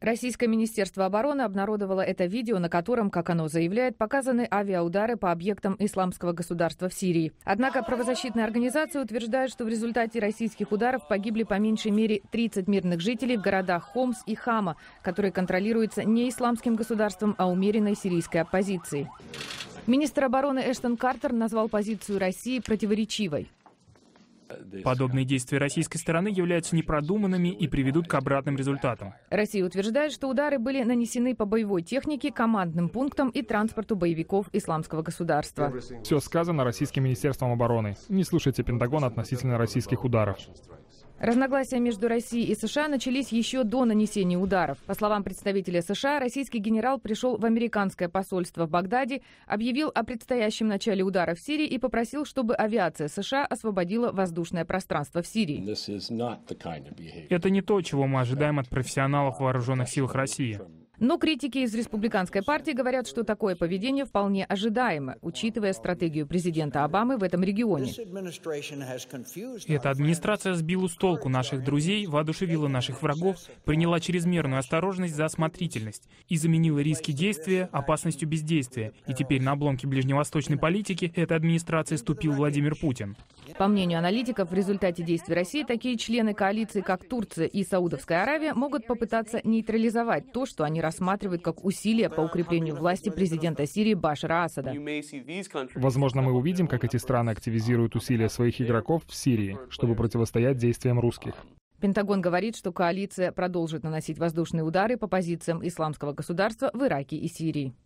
Российское министерство обороны обнародовало это видео, на котором, как оно заявляет, показаны авиаудары по объектам исламского государства в Сирии. Однако правозащитная организация утверждает, что в результате российских ударов погибли по меньшей мере 30 мирных жителей в городах Хомс и Хама, которые контролируются не исламским государством, а умеренной сирийской оппозицией. Министр обороны Эштон Картер назвал позицию России противоречивой. Подобные действия российской стороны являются непродуманными и приведут к обратным результатам. Россия утверждает, что удары были нанесены по боевой технике, командным пунктам и транспорту боевиков исламского государства. Все сказано российским министерством обороны. Не слушайте Пентагон относительно российских ударов. Разногласия между Россией и США начались еще до нанесения ударов. По словам представителя США, российский генерал пришел в американское посольство в Багдаде, объявил о предстоящем начале удара в Сирии и попросил, чтобы авиация США освободила воздушное пространство в Сирии. Это не то, чего мы ожидаем от профессионалов в вооруженных силах России. Но критики из республиканской партии говорят, что такое поведение вполне ожидаемо, учитывая стратегию президента Обамы в этом регионе. Эта администрация сбила с толку наших друзей, воодушевила наших врагов, приняла чрезмерную осторожность за осмотрительность и заменила риски действия опасностью бездействия. И теперь на обломке ближневосточной политики эта администрация ступил Владимир Путин. По мнению аналитиков, в результате действий России такие члены коалиции, как Турция и Саудовская Аравия, могут попытаться нейтрализовать то, что они рассматривают как усилия по укреплению власти президента Сирии Башара Асада. Возможно, мы увидим, как эти страны активизируют усилия своих игроков в Сирии, чтобы противостоять действиям русских. Пентагон говорит, что коалиция продолжит наносить воздушные удары по позициям исламского государства в Ираке и Сирии.